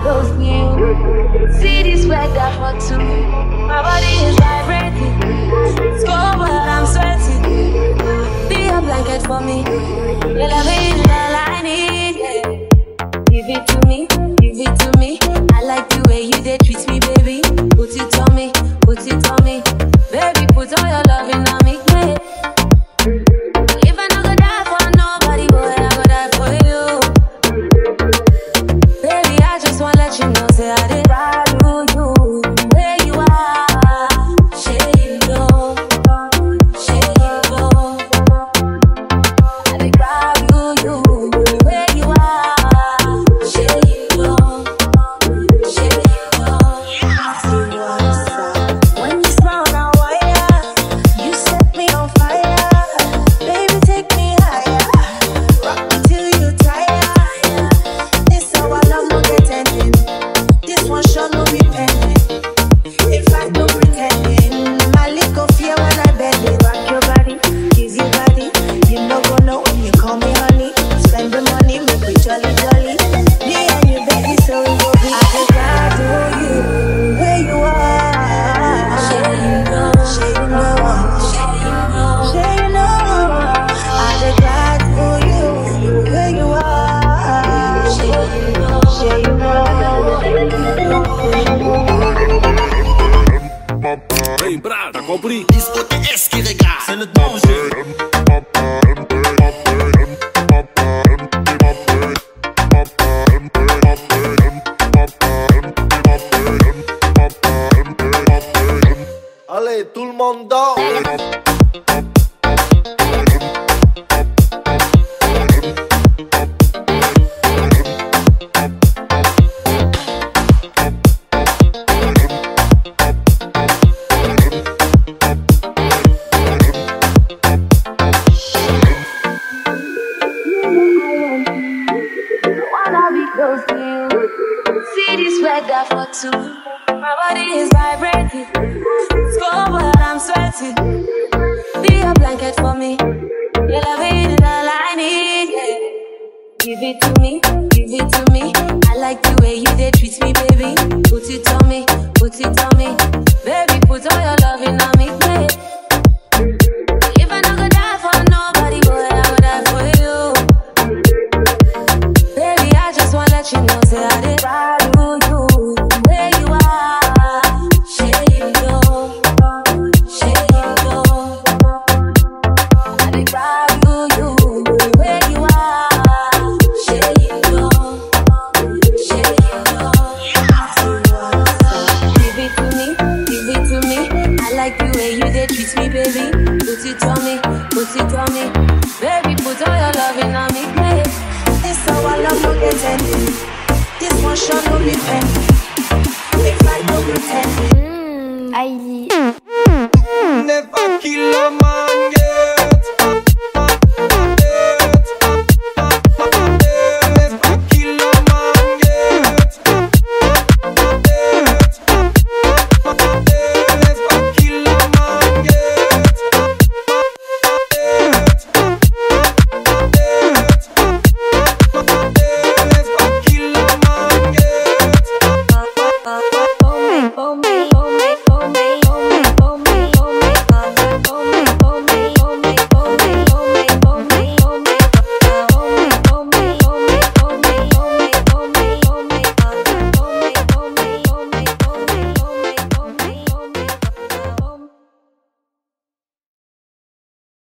close to you. See this weather for two. My body is vibrating. It's cold, but I'm sweating. Be a blanket for me. Your love is all I need. Yeah. Give it to me, give it to me. I like the way you they treat me, baby. Put it on me, put it on me. Baby, put all your loving on me. Yeah. If I not gonna die for nobody, boy, I go die for you. Baby, I just wanna let you know, say I did value you. Where you are, share you know, share you know. I did value you. Where you are, share you know, share you know. When you smile now, you set me on fire. Baby, take me higher. Rock me till you tire. This how I love, no pretending. This one sure no be pending. In fact, no pretending. My little fear when I bend it. Rock your body, give your body. You no go know when you call me honey. Spend the money, make me jolly jolly. Me and you, baby, so we go be. I just glad to you where you are. Share you know, share you know, share you know, share you know. I just glad to you where you are. Share you know, share you know. Hey, brad, t'as compris? Is OTS qui regarde, c'est le danger. Allez, tout le monde dort. Wanna be close to you. See this weather for two. My body is vibrating. It's cold, but I'm sweating. Be a blanket for me. Your love is all I need. Yeah. Give it to me, give it to me. I like the way you they treat me, baby. Put it on me, put it on me. Baby, put all your loving on me. Yeah. If I not gonna die for nobody, boy, I go die for you. Baby, I just wanna let you know, say I did value you.